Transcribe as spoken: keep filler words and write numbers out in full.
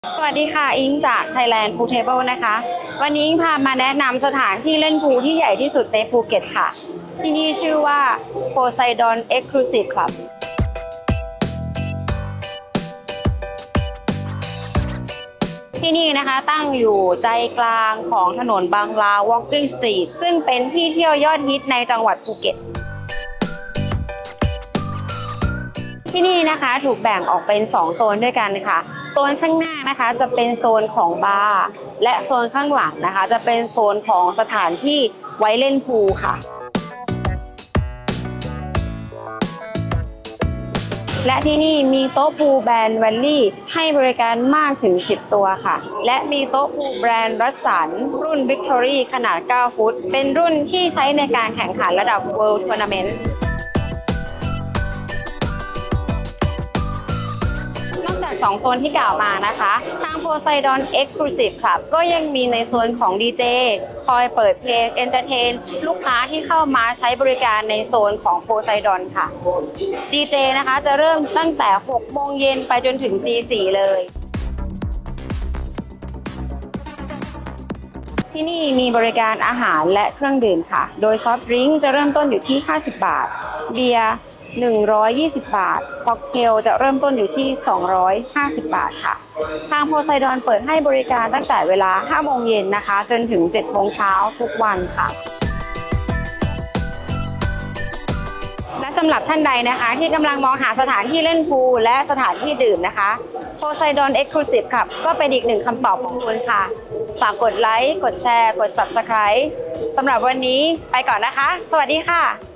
สวัสดีค่ะอิงจาก Thailand Pool Table นะคะวันนี้อิงพามาแนะนำสถานที่เล่นพูลที่ใหญ่ที่สุดในภูเก็ตค่ะที่นี่ชื่อว่า Poseidon Exclusive Club ที่นี่นะคะตั้งอยู่ใจกลางของถนนบางลา Walking Street ซึ่งเป็นที่เที่ยวยอดฮิตในจังหวัดภูเก็ตที่นี่นะคะถูกแบ่งออกเป็นสองโซนด้วยกันค่ะโซนข้างหน้านะคะจะเป็นโซนของบาร์และโซนข้างหลังนะคะจะเป็นโซนของสถานที่ไว้เล่นพูลค่ะและที่นี่มีโต๊ะพูลแบรนด์แวลลี่ให้บริการมากถึงสิบตัวค่ะและมีโต๊ะพูลแบรนด์รัสสันรุ่น Victory ขนาดเก้าฟุตเป็นรุ่นที่ใช้ในการแข่งขันระดับ World Tournamentสองโซนที่กล่าวมานะคะทาง Poseidon Exclusive Club ก็ยังมีในโซนของ ดี เจ คอยเปิดเพลงเอนเตอร์เทนลูกค้าที่เข้ามาใช้บริการในโซนของ Poseidon ค่ะ ดี เจ นะคะจะเริ่มตั้งแต่หกโมงเย็นไปจนถึงตีสี่เลยที่นี่มีบริการอาหารและเครื่องดื่มค่ะโดยซอฟต์ดริงก์จะเริ่มต้นอยู่ที่ห้าสิบบาทเบียร์หนึ่งร้อยยี่สิบบาทค็อกเทลจะเริ่มต้นอยู่ที่สองร้อยห้าสิบบาทค่ะทางโพไซดอนเปิดให้บริการตั้งแต่เวลาห้าโมงเย็นนะคะจนถึงเจ็ดโมงเช้าทุกวันค่ะและสำหรับท่านใดนะคะที่กำลังมองหาสถานที่เล่นพูลและสถานที่ดื่มนะคะ Poseidon Exclusive ครับก็เป็นอีกหนึ่งคำตอบของคุณค่ะฝากกดไลค์กดแชร์กด ซับสไครบ์ สำหรับวันนี้ไปก่อนนะคะสวัสดีค่ะ